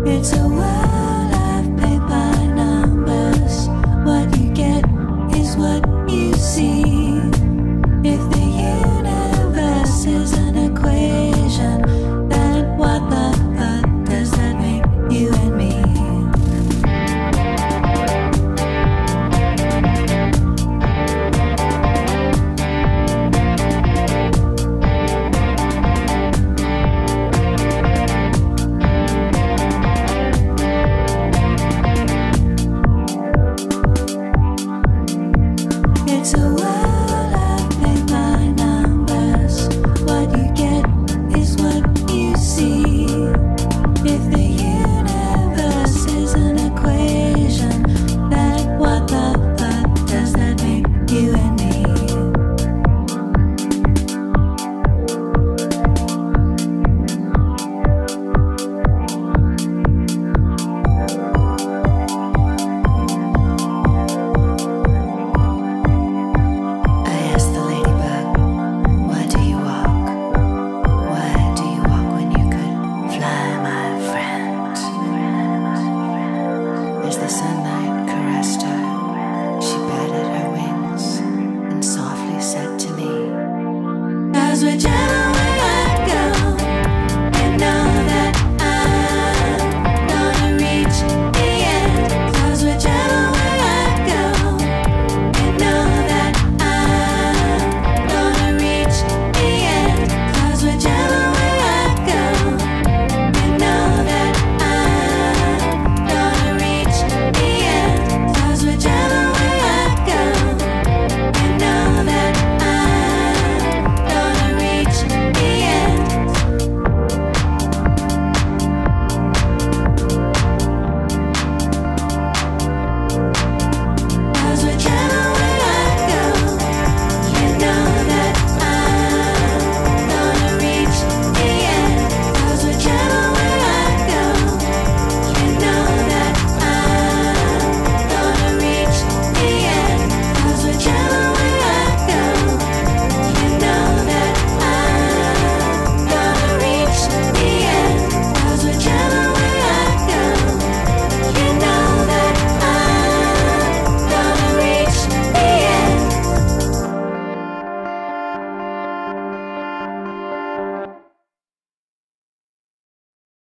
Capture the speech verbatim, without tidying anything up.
It's a world of paper numbers. What you get is what you see. If the universe is an equation, then what the fuck does that make you and me? It's a world of paper numbers. What you get is what you see. If the